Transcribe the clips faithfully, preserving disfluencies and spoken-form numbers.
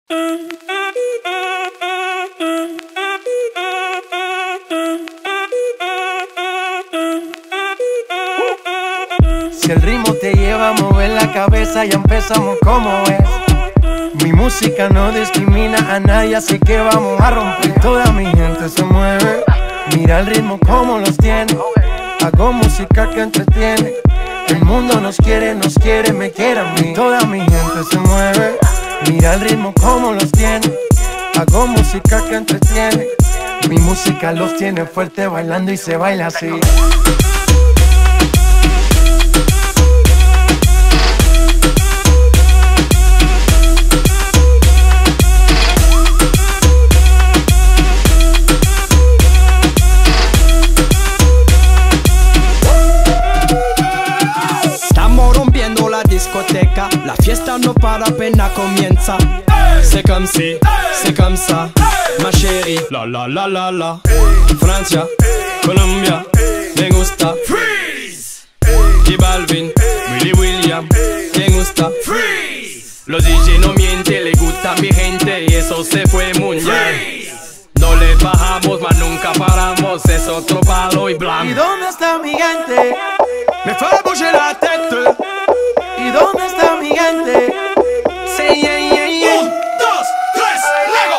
Si el ritmo te lleva a mover la cabeza, ya empezamos como es. Mi música no discrimina a nadie, así que vamos a romper. Toda mi gente se mueve, mira el ritmo como los tiene. Hago música que entretiene. El mundo nos quiere, nos quiere, me quiere a mí. Toda mi gente se mueve, mira el ritmo como los tiene. Hago música que entretiene. Mi música los tiene fuerte bailando y se baila así. Discoteca, la fiesta no para, apenas comienza. C'est comme si, c'est comme ça, ma chérie. La la la la la. Francia, Colombia, me gusta. Freeze. J Balvin, Willy William, me gusta. Freeze. Los D J no mienten, le gusta a mi gente y eso se fue mundial. No le bajamos, mas nunca paramos, es otro palo y blanco. ¿Y dónde está mi gente? Me fait bouger la tête. ¿Y dónde está mi gente? Sí, yeah, yeah, yeah. Un, dos, tres, luego.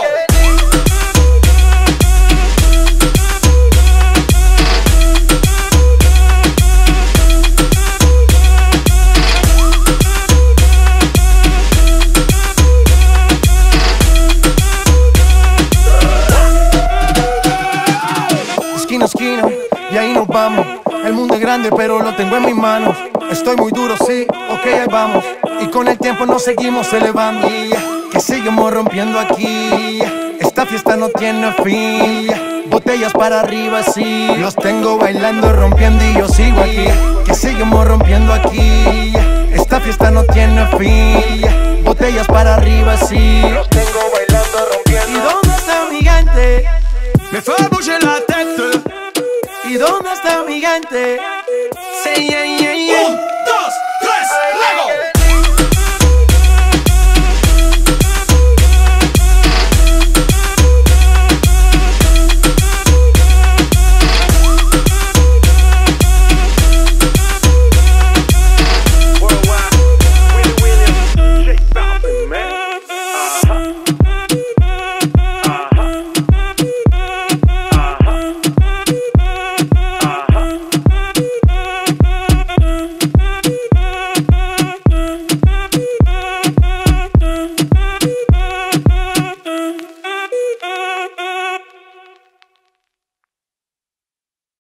Esquina a esquina, y ahí nos vamos. El mundo es grande, pero lo tengo en mis manos. Estoy muy duro, sí, ok, ahí vamos. Y con el tiempo nos seguimos elevando. Que seguimos rompiendo aquí. Esta fiesta no tiene fin. Botellas para arriba, sí. Los tengo bailando, rompiendo y yo sigo aquí. Que seguimos rompiendo aquí. Esta fiesta no tiene fin. Botellas para arriba, sí. Los tengo bailando, rompiendo. ¿Y dónde está mi gente? Me fait bouger la tête. ¿Y dónde está mi gente? Sí, yeah, yeah, yeah.